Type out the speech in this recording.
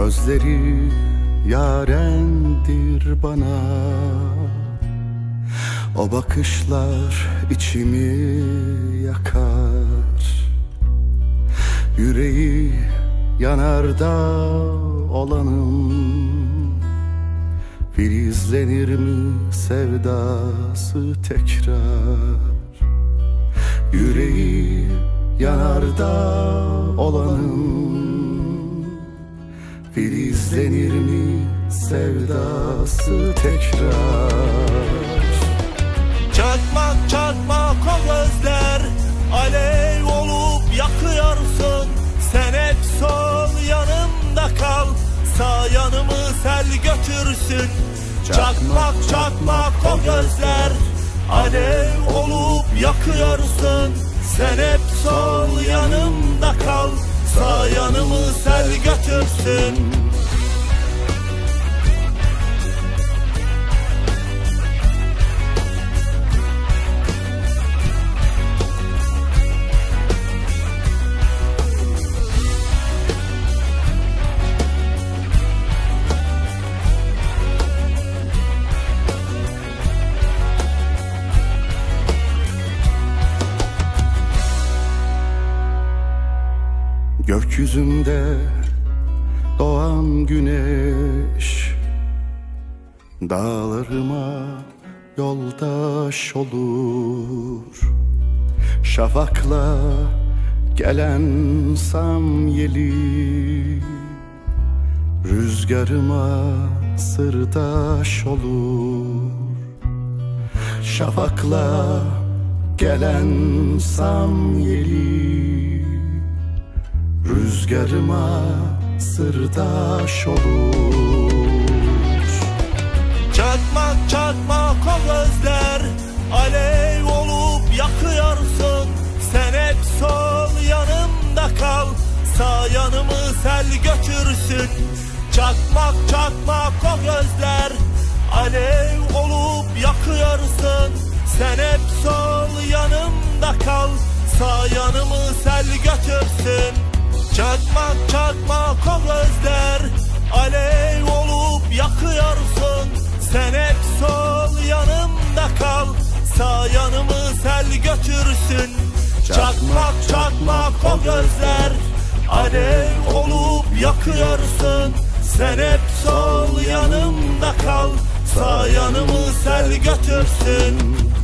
Gözleri yarendir bana, o bakışlar içimi yakar. Yüreği yanarda olanın, filizlenir mi sevdası tekrar? Yüreği yanarda olanın, filizlenir mi sevdası tekrar? Çakmak çakmak o gözler, alev olup yakıyorsun. Sen hep sol yanımda kal, sağ yanımı sel götürsün. Çakmak çakmak o gözler, alev olup yakıyorsun. Sen hep sol yanımda kal, sağ yanımı sel götürsün. Gökyüzünde doğan güneş dağlarıma yoldaş olur. Şafakla gelen samyeli rüzgarıma sırdaş olur. Şafakla gelen samyeli rüzgarıma sırdaş olur. Çakmak çakmak o gözler, alev olup yakıyorsun. Sen hep sol yanımda kal, sağ yanımı sel götürsün. Çakmak çakmak o gözler, alev olup yakıyorsun. Sen hep sol yanımda kal, sağ yanımı sel götürsün. Çakmak çakmak o gözler, alev olup yakıyorsun. Sen hep sol yanımda kal, sağ yanımı sel götürsün. Çakmak çakmak o gözler, alev olup yakıyorsun. Sen hep sol yanımda kal, sağ yanımı sel götürsün.